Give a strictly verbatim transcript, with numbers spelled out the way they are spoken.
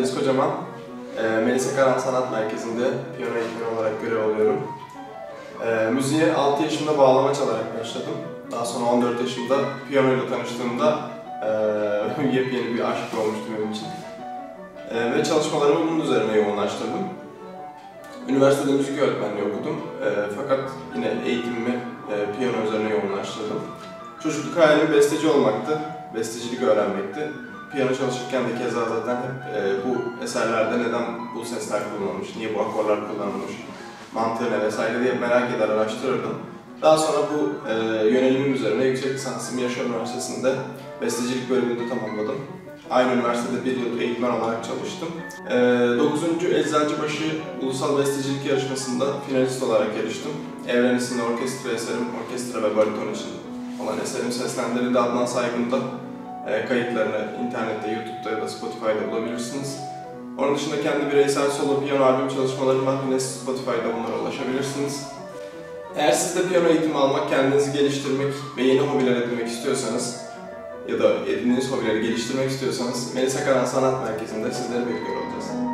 Deniz Kocaman, e, Melisa Karan Sanat Merkezi'nde piyano eğitmeni olarak görev alıyorum. E, müziğe altı yaşımda bağlama çalarak başladım. Daha sonra on dört yaşımda piyanoyla tanıştığımda e, yepyeni bir aşk olmuştu benim için. E, ve çalışmalarımı bunun üzerine yoğunlaştırdım. Üniversitede müzik öğretmenliği okudum. E, fakat yine eğitimimi e, piyano üzerine yoğunlaştırdım. Çocukluk hayalim besteci olmaktı, bestecilik öğrenmekti. Piyano çalışırken de keza zaten hep e, bu eserlerde neden bu sesler kullanılmış, niye bu akorlar kullanılmış, mantığı ne vesaire diye merak eder, araştırırdım. Daha sonra bu e, yönelimim üzerine yüksek lisansımı Yaşar Üniversitesi'nde bestecilik bölümünde tamamladım. Aynı üniversitede bir yıl eğitmen olarak çalıştım. E, dokuzuncu Eczacıbaşı Ulusal Bestecilik Yarışması'nda finalist olarak yarıştım. Evren isimli orkestra eserim, orkestra ve bariton için olan eserim seslendirildi. Adnan Saygın'ın da e, kayıtlarını internette, YouTube'da ya da Spotify'da bulabilirsiniz. Onun dışında kendi bireysel solo piyano albüm çalışmalarım var. Yine Spotify'da bunlara ulaşabilirsiniz. Eğer siz de piyano eğitimi almak, kendinizi geliştirmek ve yeni hobiler edinmek istiyorsanız ya da edindiğiniz hobileri geliştirmek istiyorsanız Melisa Karan Sanat Merkezi'nde sizleri bekliyor olacağız.